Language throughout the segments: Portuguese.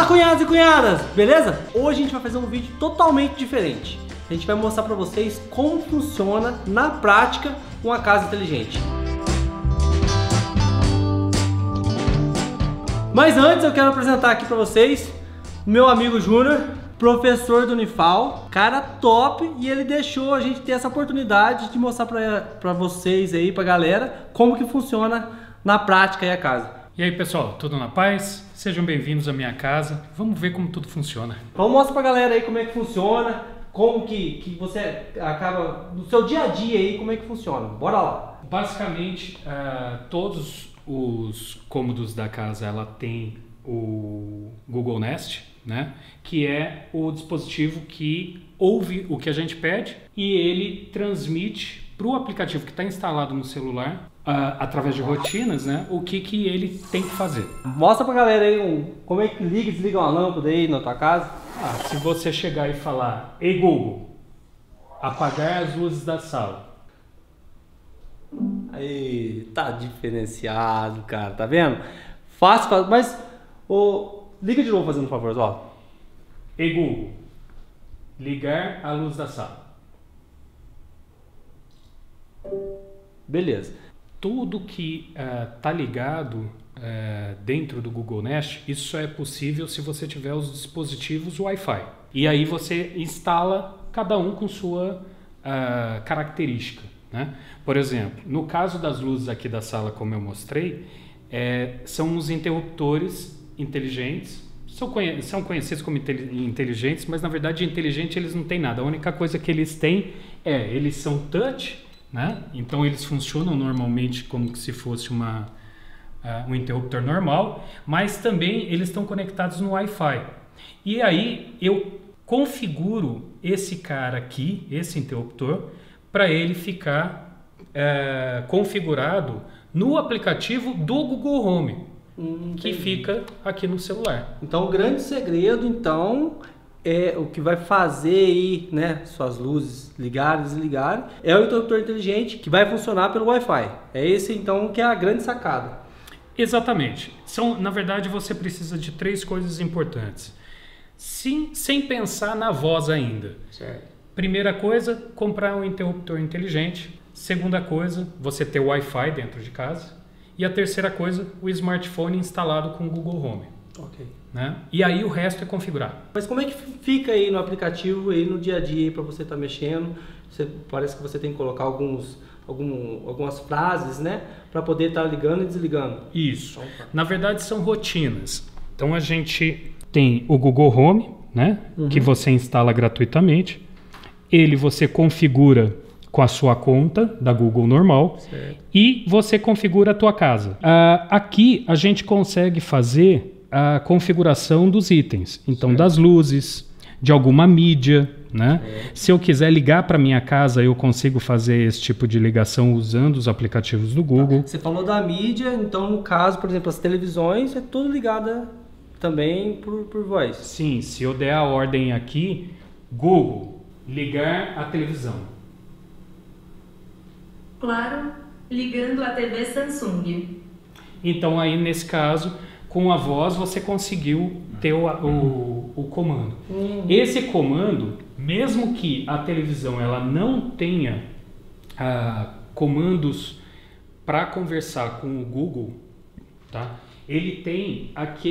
Fala, cunhados e cunhadas, beleza? Hoje a gente vai fazer um vídeo totalmente diferente. A gente vai mostrar pra vocês como funciona na prática uma casa inteligente. Mas antes eu quero apresentar aqui pra vocês o meu amigo Júnior, professor do Unifal, cara top, e ele deixou a gente ter essa oportunidade de mostrar pra vocês aí, pra galera, como que funciona na prática aí a casa. E aí pessoal, tudo na paz? Sejam bem-vindos à minha casa. Vamos ver como tudo funciona. Então mostra pra galera aí como é que funciona, como que você acaba, no seu dia a dia aí, como é que funciona. Bora lá. Basicamente, todos os cômodos da casa, ela tem o Google Nest, né? Que é o dispositivo que ouve o que a gente pede e ele transmite para o aplicativo que está instalado no celular, através de rotinas, né? O que ele tem que fazer. Mostra pra galera aí como é que liga e desliga uma lâmpada aí na tua casa. Se você chegar e falar: "Ei Google, apagar as luzes da sala". Aí, tá diferenciado, cara, tá vendo? Fácil, mas liga de novo fazendo um favor, ó. "Ei Google, ligar a luz da sala". Beleza. Tudo que tá ligado dentro do Google Nest, isso só é possível se você tiver os dispositivos Wi-Fi. E aí você instala cada um com sua característica, né? Por exemplo, no caso das luzes aqui da sala, como eu mostrei, são os interruptores inteligentes. São conhecidos como inteligentes, mas na verdade inteligente eles não têm nada. A única coisa que eles têm eles são touch, né? Então eles funcionam normalmente como se fosse um interruptor normal, mas também eles estão conectados no Wi-Fi. E aí eu configuro esse cara aqui, esse interruptor, para ele ficar configurado no aplicativo do Google Home, que fica aqui no celular. Então o grande segredo, é o que vai fazer aí, né, suas luzes ligarem e desligarem, é o interruptor inteligente que vai funcionar pelo Wi-Fi. É esse então que é a grande sacada. Exatamente. Na verdade você precisa de 3 coisas importantes. Sem pensar na voz ainda. Certo. Primeira coisa, comprar um interruptor inteligente. Segunda coisa, você ter o Wi-Fi dentro de casa. E a terceira coisa, o smartphone instalado com o Google Home. Ok. Né? E aí o resto é configurar. Mas como é que fica aí no aplicativo, aí no dia a dia, para você estar mexendo? Parece que você tem que colocar algumas frases, né? Para poder estar ligando e desligando. Isso. Na verdade são rotinas. Então a gente tem o Google Home, né? Que você instala gratuitamente. Ele você configura com a sua conta da Google normal. Certo. E você configura a tua casa. Aqui a gente consegue fazer a configuração dos itens, então certo, das luzes, de alguma mídia, né? Se eu quiser ligar para minha casa, eu consigo fazer esse tipo de ligação usando os aplicativos do Google. Você falou da mídia, então no caso, por exemplo, as televisões é tudo ligada também por voz. Sim, se eu der a ordem aqui, Google, ligar a televisão. Claro, ligando a TV Samsung. Então aí nesse caso, com a voz você conseguiu ter o comando. Esse comando, mesmo que a televisão ela não tenha comandos para conversar com o Google, tá? Ele tem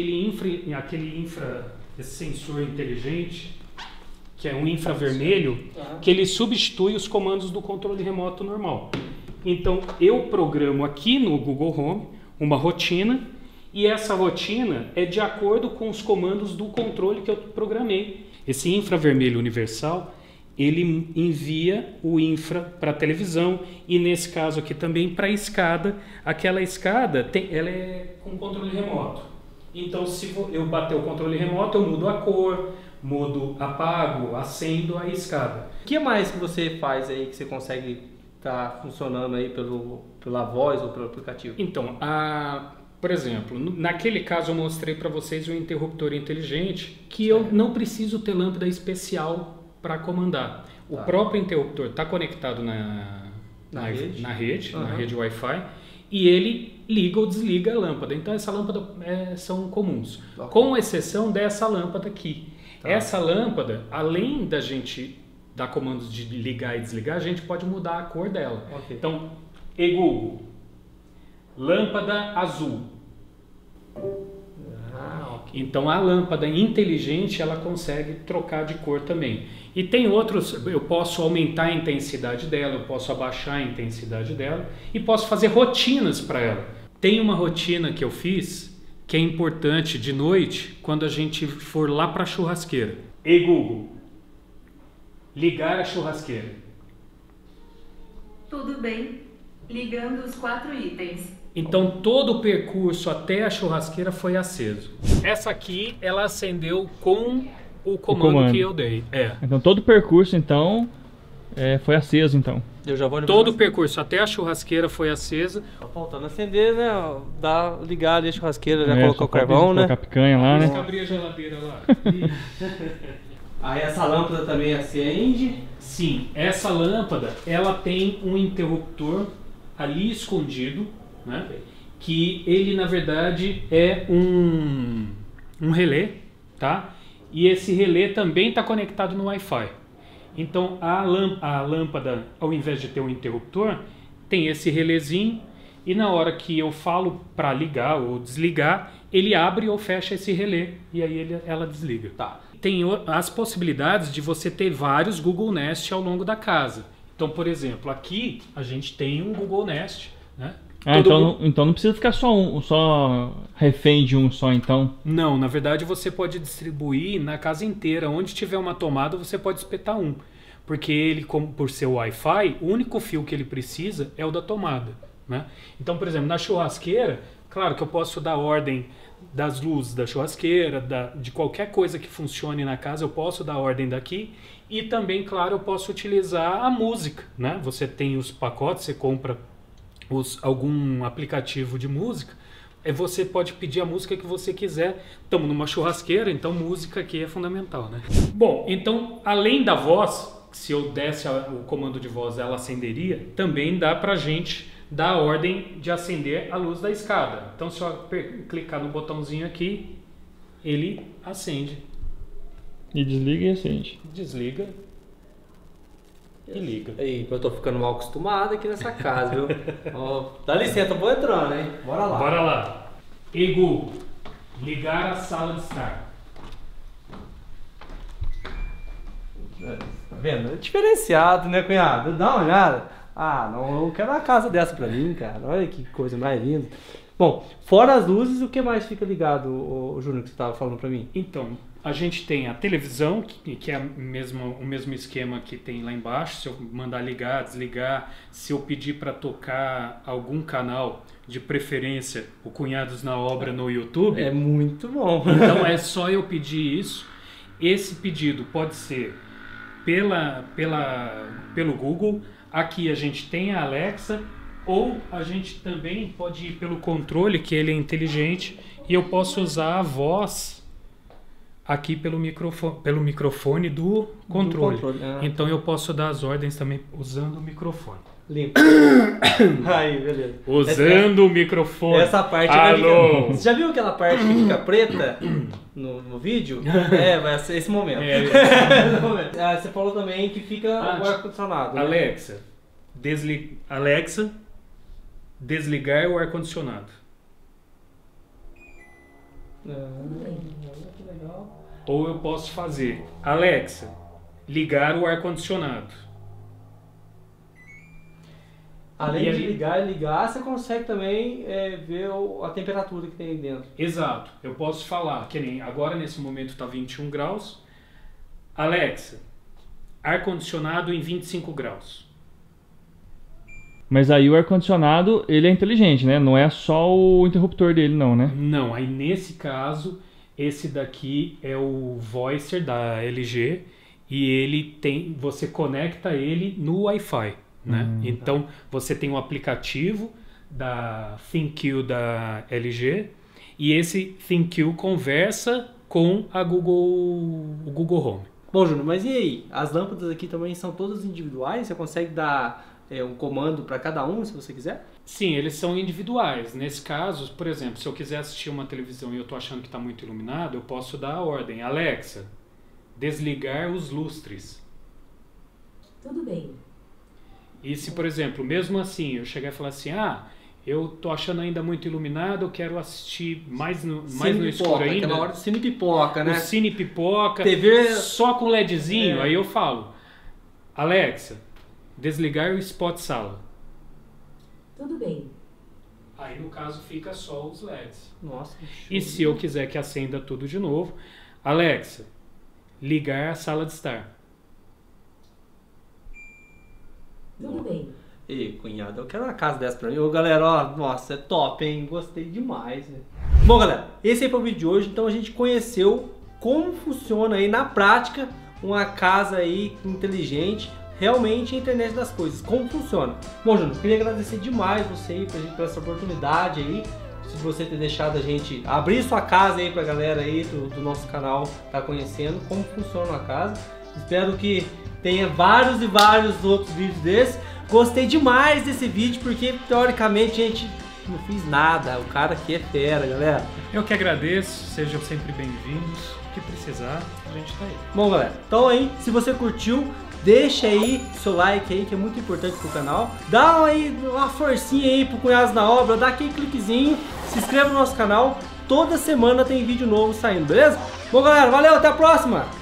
esse sensor inteligente, que é um infravermelho, que ele substitui os comandos do controle remoto normal. Então eu programo aqui no Google Home uma rotina, e essa rotina é de acordo com os comandos do controle que eu programei. Esse infravermelho universal, ele envia o infra para a televisão e nesse caso aqui também para a escada. Aquela escada, ela é com controle remoto. Então se eu bater o controle remoto, eu mudo a cor, apago, acendo a escada. O que mais que você faz aí que você consegue estar funcionando aí pela voz ou pelo aplicativo? Então, por exemplo, naquele caso eu mostrei para vocês um interruptor inteligente que eu não preciso ter lâmpada especial para comandar. O próprio interruptor está conectado na rede Wi-Fi e ele liga ou desliga a lâmpada. Então essa lâmpada são comuns, com exceção dessa lâmpada aqui. Tá. Essa lâmpada, além da gente dar comandos de ligar e desligar, a gente pode mudar a cor dela. Okay. Então, Google, lâmpada azul. Okay. Então a lâmpada inteligente ela consegue trocar de cor também. E tem outros, eu posso aumentar a intensidade dela, eu posso abaixar a intensidade dela e posso fazer rotinas para ela. Tem uma rotina que eu fiz que é importante de noite quando a gente for lá para a churrasqueira. Google, ligar a churrasqueira. Tudo bem, ligando os 4 itens. Então todo o percurso até a churrasqueira foi aceso. Essa aqui ela acendeu com o comando que eu dei. Então todo o percurso então foi aceso então. Eu já vou todo o percurso até a churrasqueira foi acesa. Tá faltando acender, né? Ligar ali a churrasqueira, já colocar o carvão, né? Colocar a picanha lá, né? Abrir a geladeira lá. Aí essa lâmpada também acende? Sim, essa lâmpada ela tem um interruptor ali escondido, né? Que ele na verdade é um relé, tá? E esse relé também está conectado no Wi-Fi. Então a lâmpada, ao invés de ter um interruptor, tem esse relézinho e na hora que eu falo para ligar ou desligar, ele abre ou fecha esse relé e aí ela desliga. Tá. Tem as possibilidades de você ter vários Google Nest ao longo da casa. Então, por exemplo, aqui a gente tem um Google Nest, né? Então não precisa ficar só refém de um só, então? Não, na verdade você pode distribuir na casa inteira. Onde tiver uma tomada, você pode espetar um. Porque ele, por ser Wi-Fi, o único fio que ele precisa é o da tomada, né? Então, por exemplo, na churrasqueira, claro que eu posso dar ordem das luzes da churrasqueira, de qualquer coisa que funcione na casa, eu posso dar ordem daqui. E também, claro, eu posso utilizar a música, né? Você tem os pacotes, você compra algum aplicativo de música, você pode pedir a música que você quiser. Estamos numa churrasqueira, então música aqui é fundamental, né? Bom, então além da voz, se eu desse o comando de voz ela acenderia, também dá pra gente dar a ordem de acender a luz da escada. Então se eu clicar no botãozinho aqui, ele acende. E desliga e acende. Desliga. E liga. Aí, eu tô ficando mal acostumado aqui nessa casa, viu? Dá licença, eu vou entrando, hein? Bora lá. Bora lá. Google, ligar a sala de estar. Tá vendo? É diferenciado, né, cunhado? Dá uma olhada. Não, eu quero uma casa dessa pra mim, cara. Olha que coisa mais linda. Bom, fora as luzes, o que mais fica ligado, o Júnior, que você tava falando pra mim? Então, a gente tem a televisão, que é o mesmo esquema que tem lá embaixo. Se eu mandar ligar, desligar, se eu pedir para tocar algum canal, de preferência o Cunhados na Obra no YouTube. É muito bom. Então é só eu pedir isso. Esse pedido pode ser pelo Google. Aqui a gente tem a Alexa, ou a gente também pode ir pelo controle, que ele é inteligente, e eu posso usar a voz aqui pelo microfone do controle. Então eu posso dar as ordens também usando o microfone. Limpo. Aí, beleza. Usando o microfone. Essa parte Alô. Você já viu aquela parte que fica preta no vídeo? Vai ser esse momento. Você falou também que fica o ar-condicionado. Né? Alexa, desligar o ar-condicionado. Que legal. Ou eu posso fazer, Alexa, ligar o ar-condicionado. Além de ligar, você consegue também ver a temperatura que tem dentro. Exato. Eu posso falar, que nem agora nesse momento está 21 graus. Alexa, ar-condicionado em 25 graus. Mas aí o ar-condicionado, ele é inteligente, né? Não é só o interruptor dele, não, né? Não, aí nesse caso, esse daqui é o Voicer da LG e você conecta ele no Wi-Fi, né? Então você tem um aplicativo da ThinQ da LG e esse ThinQ conversa com o Google Home. Bom, Júnior, mas e aí? As lâmpadas aqui também são todas individuais? Você consegue dar um comando para cada um, se você quiser? Sim, eles são individuais. Nesse caso, por exemplo, se eu quiser assistir uma televisão e eu estou achando que está muito iluminado, eu posso dar a ordem: Alexa, desligar os lustres. Tudo bem. E se, por exemplo, mesmo assim, eu chegar e falar assim, eu tô achando ainda muito iluminado, eu quero assistir mais no escuro ainda. Aquela hora do cine pipoca, né? O cine pipoca, TV... só com LEDzinho, aí eu falo, Alexa, desligar o spot sala. Tudo bem. Aí no caso fica só os LEDs. Nossa, e se eu quiser que acenda tudo de novo, Alexa, ligar a sala de estar. Tudo bem. Ei, cunhado, eu quero uma casa dessa pra mim. Ô, galera, ó, nossa, é top, hein? Gostei demais, né? Bom, galera, esse aí foi o vídeo de hoje. Então a gente conheceu como funciona aí na prática uma casa aí inteligente, realmente a internet das coisas, como funciona. Bom, Júnior, queria agradecer demais você aí por essa oportunidade aí, de você ter deixado a gente abrir sua casa aí pra galera aí do nosso canal tá conhecendo como funciona a casa. Espero que tenha vários e vários outros vídeos desses. Gostei demais desse vídeo porque, teoricamente, gente, não fiz nada. O cara aqui é fera, galera. Eu que agradeço, sejam sempre bem-vindos. O que precisar, a gente tá aí. Bom, galera, então aí, se você curtiu, deixa aí seu like aí, que é muito importante pro canal. Dá aí uma forcinha aí pro Cunhados na Obra, dá aquele cliquezinho, se inscreva no nosso canal. Toda semana tem vídeo novo saindo, beleza? Bom, galera, valeu, até a próxima!